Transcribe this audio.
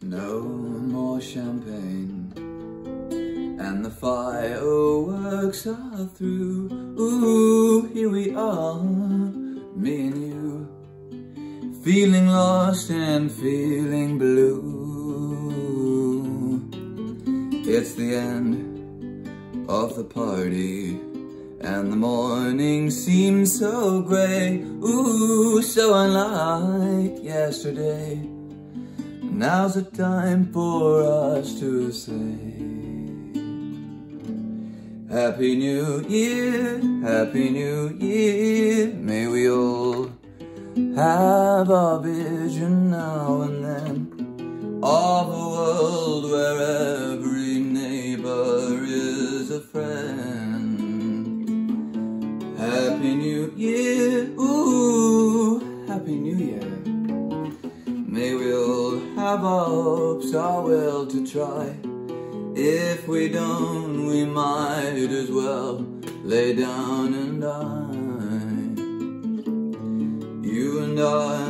No more champagne, and the fireworks are through. Ooh, here we are, me and you, feeling lost and feeling blue. It's the end of the party, and the morning seems so grey. Ooh, so unlike yesterday. Now's the time for us to say Happy New Year, Happy New Year. May we all have our vision now and then of a world where every neighbor is a friend. Happy New Year, ooh, Happy New Year. May we all have our hopes, our will to try. If we don't, we might as well lay down and die. You and I